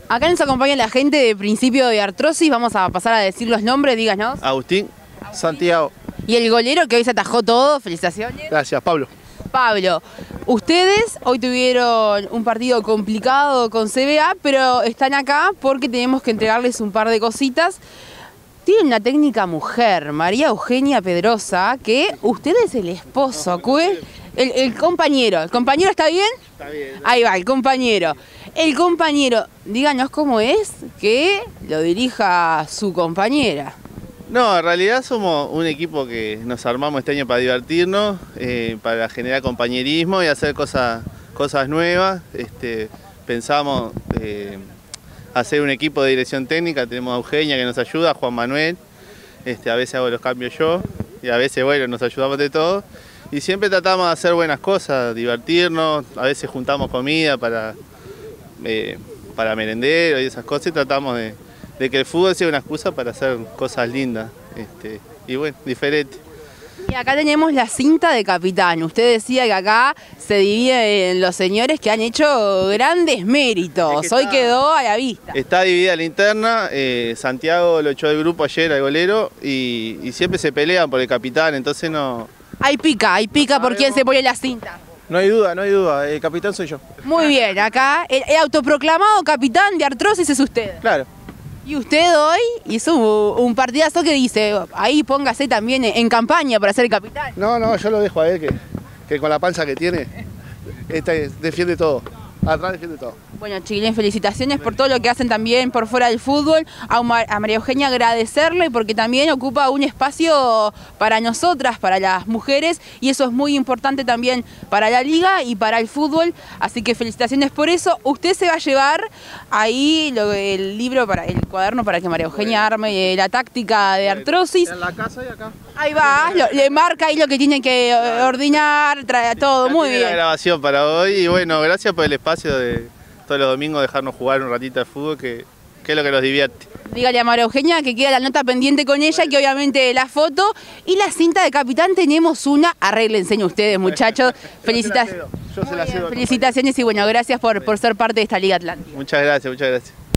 Acá nos acompaña la gente de Principio de Artrosis, vamos a pasar a decir los nombres, díganos. Agustín, Santiago. Y el golero que hoy se atajó todo, felicitaciones. Gracias, Pablo. Pablo, ustedes hoy tuvieron un partido complicado con CBA, pero están acá porque tenemos que entregarles un par de cositas. Tienen una técnica mujer, María Eugenia Pedrosa, que usted es el esposo, el compañero. ¿El compañero está bien? Está bien. Ahí va, el compañero. El compañero, díganos cómo es que lo dirija su compañera. No, en realidad somos un equipo que nos armamos este año para divertirnos, para generar compañerismo y hacer cosas nuevas. Pensamos hacer un equipo de dirección técnica, tenemos a Eugenia que nos ayuda, a Juan Manuel, a veces hago los cambios yo y a veces bueno, nos ayudamos de todo. Y siempre tratamos de hacer buenas cosas, divertirnos, a veces juntamos comida para merendero y esas cosas y tratamos de que el fútbol sea una excusa para hacer cosas lindas y bueno, diferentes. Y acá tenemos la cinta de capitán. Usted decía que acá se divide en los señores que han hecho grandes méritos. Es que hoy quedó a la vista. Está dividida la interna, Santiago lo echó del grupo ayer al golero y siempre se pelean por el capitán, entonces no... Hay pica por quién se pone la cinta. No hay duda, el capitán soy yo. Muy bien, acá el autoproclamado capitán de Artrosis es usted. Claro. Y usted hoy hizo un partidazo que dice, ahí póngase también en campaña para ser el capitán. No, yo lo dejo a él, que con la panza que tiene, defiende todo. Atrás defiende todo. Bueno, chiquilines, felicitaciones por todo lo que hacen también por fuera del fútbol. A María Eugenia agradecerle porque también ocupa un espacio para nosotras, para las mujeres, y eso es muy importante también para la liga y para el fútbol. Así que felicitaciones por eso. Usted se va a llevar ahí el libro, el cuaderno para que María Eugenia arme la táctica de Artrosis. En la casa y acá. Ahí va, le marca ahí lo que tiene que ordenar, trae todo, muy bien. La grabación para hoy y bueno, gracias por el espacio de todos los domingos dejarnos jugar un ratito de fútbol, que es lo que nos divierte. Dígale a María Eugenia que queda la nota pendiente con ella, que obviamente la foto y la cinta de capitán tenemos una. Arréglense ustedes, muchachos. Yo se la cedo. Felicitaciones y bueno, gracias por ser parte de esta Liga Atlántica. Muchas gracias, muchas gracias.